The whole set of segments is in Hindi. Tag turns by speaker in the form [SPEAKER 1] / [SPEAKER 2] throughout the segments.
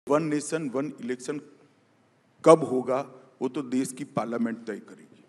[SPEAKER 1] वन नेशन वन इलेक्शन कब होगा वो तो देश की पार्लियामेंट तय करेगी,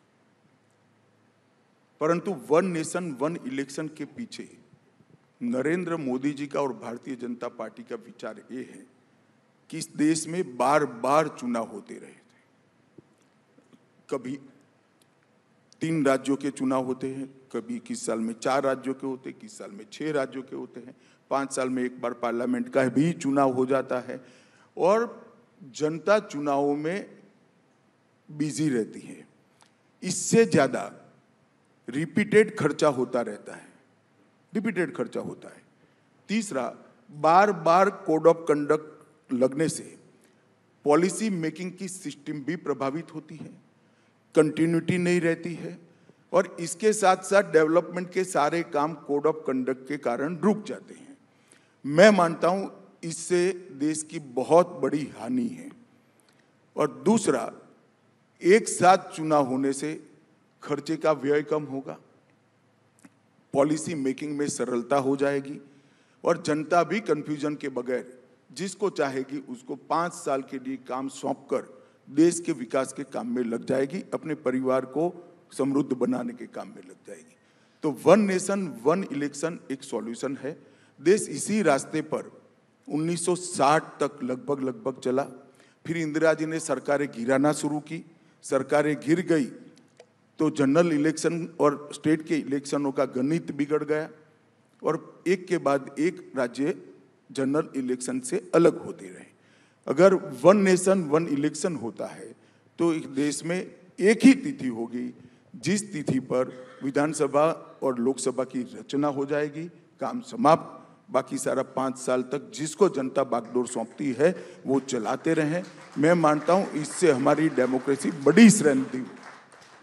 [SPEAKER 1] परंतु वन नेशन वन इलेक्शन के पीछे नरेंद्र मोदी जी का और भारतीय जनता पार्टी का विचार ये है कि इस देश में बार बार चुनाव होते रहे थे। कभी 3 राज्यों के चुनाव होते हैं, कभी किस साल में 4 राज्यों के होते हैं, किस साल में 6 राज्यों के होते हैं, 5 साल में एक बार पार्लियामेंट का भी चुनाव हो जाता है और जनता चुनावों में बिजी रहती है। इससे ज्यादा रिपीटेड खर्चा होता रहता है, रिपीटेड खर्चा होता है। तीसरा, बार बार कोड ऑफ कंडक्ट लगने से पॉलिसी मेकिंग की सिस्टम भी प्रभावित होती है, कंटिन्यूटी नहीं रहती है और इसके साथ साथ डेवलपमेंट के सारे काम कोड ऑफ कंडक्ट के कारण रुक जाते हैं। मैं मानता हूं इससे देश की बहुत बड़ी हानि है। और दूसरा, एक साथ चुनाव होने से खर्चे का व्यय कम होगा, पॉलिसी मेकिंग में सरलता हो जाएगी और जनता भी कंफ्यूजन के बगैर जिसको चाहेगी उसको 5 साल के लिए काम सौंपकर देश के विकास के काम में लग जाएगी, अपने परिवार को समृद्ध बनाने के काम में लग जाएगी। तो वन नेशन वन इलेक्शन एक सॉल्यूशन है। देश इसी रास्ते पर 1960 तक लगभग चला। फिर इंदिरा जी ने सरकारें गिराना शुरू की, सरकारें गिर गई तो जनरल इलेक्शन और स्टेट के इलेक्शनों का गणित बिगड़ गया और एक के बाद एक राज्य जनरल इलेक्शन से अलग होते रहे। अगर वन नेशन वन इलेक्शन होता है तो इस देश में एक ही तिथि होगी जिस तिथि पर विधानसभा और लोकसभा की रचना हो जाएगी, काम समाप्त। बाकी सारा 5 साल तक जिसको जनता बागडोर सौंपती है वो चलाते रहें। मैं मानता हूं इससे हमारी डेमोक्रेसी बड़ी स्ट्रेंथ दी।